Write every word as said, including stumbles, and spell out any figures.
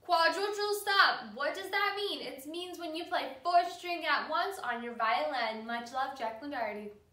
Quadruple stop. What does that mean? It means when you play four string at once on your violin. Much love, Jacklyn Dougherty.